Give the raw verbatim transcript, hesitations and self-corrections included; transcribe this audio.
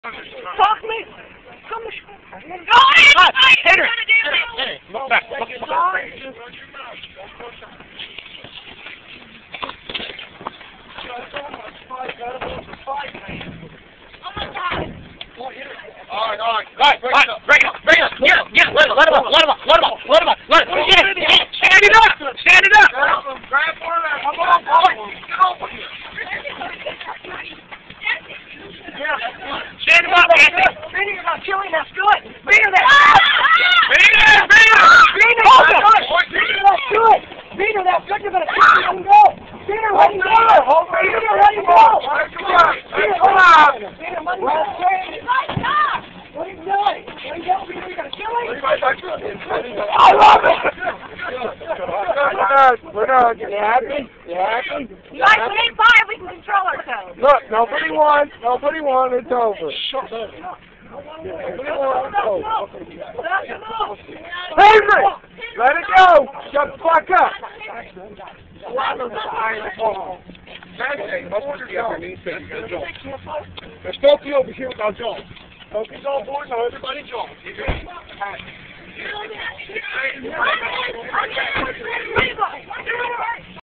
Talk me. Come to school. Go ahead. Hit her. Hit her. Look back. Look back. All right, all right. Guys, break it up. Break it up. Break it up. Yeah, yeah. Let him up. Let him up. Let him up. Let him up. Let him up. Let him up. Yeah, yeah. Stand it up. Stand it up. Grab for that. Come on, boy. Get over here. Stand him up, Anthony. Beating about killing, that's good. Beating that. Beat her. Beat her. Beating that's good. Beating that's good. Beating that's good. You're going to let him go. Beating, let him go. Beating, let him go. Beating, come on. Beating, let him go. What are you doing? What are you doing? You're going to kill him? I love it. We're done. You happy? You happy? Guys, we ain't fine. We can control ourselves. Look, nobody won. Nobody won. It's over. Nobody won. It's over. Favorite! Let it go! Shut the fuck up! There's Smokey over here without Jones. Smokey's all boys, now everybody Jones.